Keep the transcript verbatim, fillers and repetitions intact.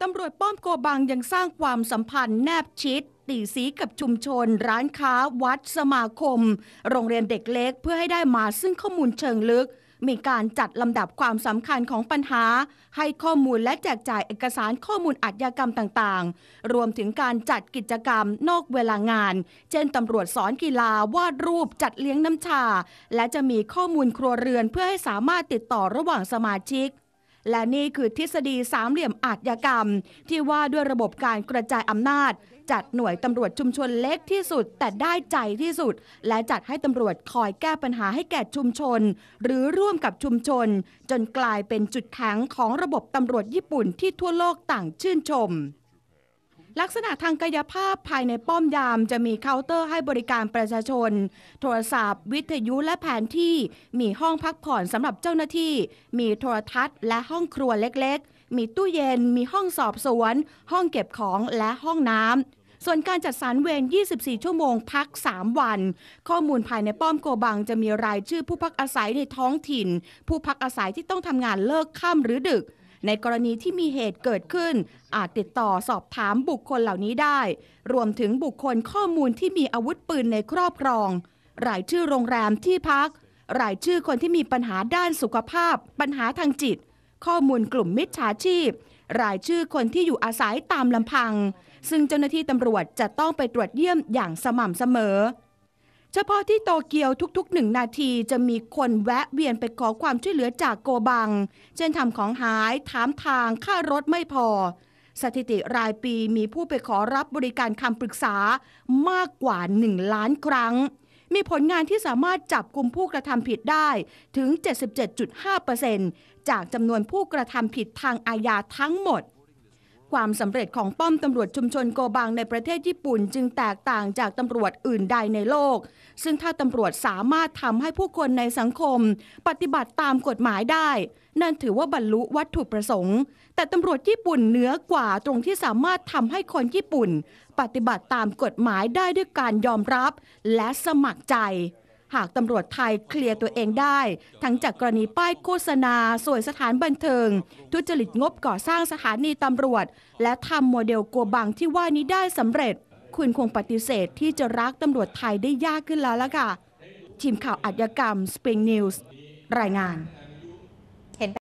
ตำรวจป้อมโกบังยังสร้างความสัมพันธ์แนบชิดตีสีกับชุมชนร้านค้าวัดสมาคมโรงเรียนเด็กเล็กเพื่อให้ได้มาซึ่งข้อมูลเชิงลึกมีการจัดลำดับความสำคัญของปัญหาให้ข้อมูลและแจกจ่ายเอกสารข้อมูลอาชญากรรมต่างๆรวมถึงการจัดกิจกรรมนอกเวลางานเช่นตำรวจสอนกีฬาวาดรูปจัดเลี้ยงน้ำชาและจะมีข้อมูลครัวเรือนเพื่อให้สามารถติดต่อระหว่างสมาชิกและนี่คือทฤษฎีสามเหลี่ยมอาชญากรรมที่ว่าด้วยระบบการกระจายอำนาจจัดหน่วยตำรวจชุมชนเล็กที่สุดแต่ได้ใจที่สุดและจัดให้ตำรวจคอยแก้ปัญหาให้แก่ชุมชนหรือร่วมกับชุมชนจนกลายเป็นจุดแข็งของระบบตำรวจญี่ปุ่นที่ทั่วโลกต่างชื่นชมลักษณะทางกายภาพภายในป้อมยามจะมีเคาน์เตอร์ให้บริการประชาชนโทรศัพท์วิทยุและแผนที่มีห้องพักผ่อนสำหรับเจ้าหน้าที่มีโทรทัศน์และห้องครัวเล็กๆมีตู้เย็นมีห้องสอบสวนห้องเก็บของและห้องน้ำส่วนการจัดสรรเวรยี่สิบสี่ชั่วโมงพักสามวันข้อมูลภายในป้อมโกบังจะมีรายชื่อผู้พักอาศัยในท้องถิ่นผู้พักอาศัยที่ต้องทำงานเลิกค่ำหรือดึกในกรณีที่มีเหตุเกิดขึ้นอาจติดต่อสอบถามบุคคลเหล่านี้ได้รวมถึงบุคคลข้อมูลที่มีอาวุธปืนในครอบครองรายชื่อโรงแรมที่พักรายชื่อคนที่มีปัญหาด้านสุขภาพปัญหาทางจิตข้อมูลกลุ่มมิจฉาชีพรายชื่อคนที่อยู่อาศัยตามลำพังซึ่งเจ้าหน้าที่ตำรวจจะต้องไปตรวจเยี่ยมอย่างสม่ำเสมอเฉพาะที่โตเกียวทุกๆหนึ่งนาทีจะมีคนแวะเวียนไปขอความช่วยเหลือจากโกบังเช่นทำของหายถามทางค่ารถไม่พอสถิติรายปีมีผู้ไปขอรับบริการคำปรึกษามากกว่าหนึ่งล้านครั้งมีผลงานที่สามารถจับกุมผู้กระทำผิดได้ถึง เจ็ดสิบเจ็ดจุดห้าเปอร์เซ็นต์ จากจำนวนผู้กระทำผิดทางอาญาทั้งหมดความสำเร็จของป้อมตำรวจชุมชนโกบังในประเทศญี่ปุ่นจึงแตกต่างจากตำรวจอื่นใดในโลกซึ่งถ้าตำรวจสามารถทำให้ผู้คนในสังคมปฏิบัติตามกฎหมายได้นั่นถือว่าบรรลุวัตถุประสงค์แต่ตำรวจญี่ปุ่นเหนือกว่าตรงที่สามารถทำให้คนญี่ปุ่นปฏิบัติตามกฎหมายได้ด้วยการยอมรับและสมัครใจหากตำรวจไทยเคลียร์ตัวเองได้ทั้งจากกรณีป้ายโฆษณาสวยสถานบันเทิงทุจริตงบก่อสร้างสถานีตำรวจและทำโมเดลโกบังที่ว่านี้ได้สำเร็จคุณคงปฏิเสธที่จะรักตำรวจไทยได้ยากขึ้นแล้วล่ะค่ะทีมข่าวอาชญากรรม Spring News รายงาน